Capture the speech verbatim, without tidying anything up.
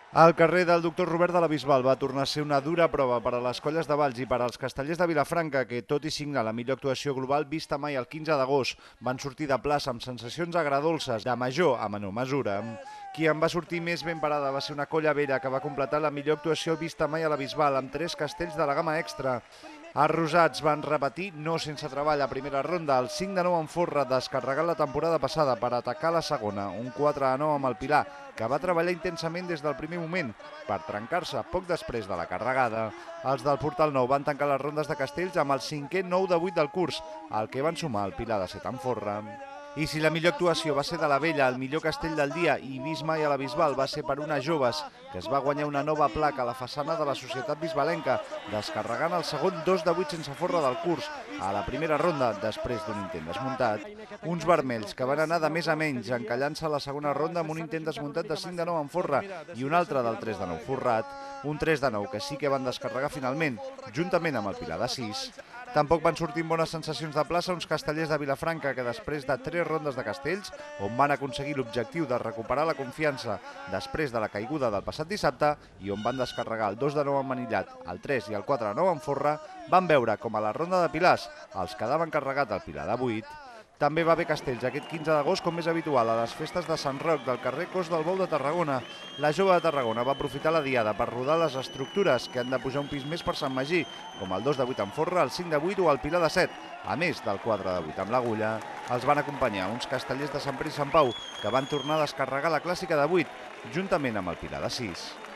El carrer del doctor Robert de la Bisbal va tornar a ser una dura prova per a les colles de Valls i per als castellers de Vilafranca, que, tot i signar la millor actuació global vista mai el quinze d'agost, van sortir de plaça amb sensacions agradolces, de major a menor mesura. Qui en va sortir més ben parada va ser una colla vella que va completar la millor actuació vista mai a la Bisbal, amb tres castells de la gamma extra. Els rosats van repetir, no sense treball, a primera ronda, el cinc de nou en Forra, descarregat la temporada passada per atacar la segona, un quatre de nou amb el Pilar, que va treballar intensament des del primer moment per trencar-se poc després de la carregada. Els del Portal Nou van tancar les rondes de castells amb el cinquè nou de vuit del curs, el que van sumar el Pilar de set en Forra. I si la millor actuació va ser de la vella, el millor castell del dia i vist mai a la Bisbal va ser per unes joves, que es va guanyar una nova placa a la façana de la Societat Bisbalenca, descarregant el segon dos de vuit sense forra del curs, a la primera ronda, després d'un intent desmuntat. Uns vermells que van anar de més a menys, encallant-se a la segona ronda amb un intent desmuntat de cinc de nou en forra i un altre del tres de nou forrat. Un tres de nou que sí que van descarregar finalment, juntament amb el Pilar de sis. Tampoc van sortir amb bones sensacions de plaça uns castellers de Vilafranca que, després de tres rondes de castells, on van aconseguir l'objectiu de recuperar la confiança després de la caiguda del passat dissabte i on van descarregar el dos de nou en Manillat, el tres i el quatre de nou en Forra, van veure com a la ronda de Pilars els quedaven carregat el Pilar de vuit. També va haver castells aquest quinze d'agost, com més habitual, a les festes de Sant Roc del carrer Cos del Bou de Tarragona. La jove de Tarragona va aprofitar la diada per rodar les estructures que han de pujar un pis més per Sant Magí, com el dos de vuit en Forra, el cinc de vuit o el Pilar de set, a més del quatre de vuit amb l'Agulla. Els van acompanyar uns castellers de Sant Pere i Sant Pau, que van tornar a descarregar la clàssica de vuit, juntament amb el Pilar de sis.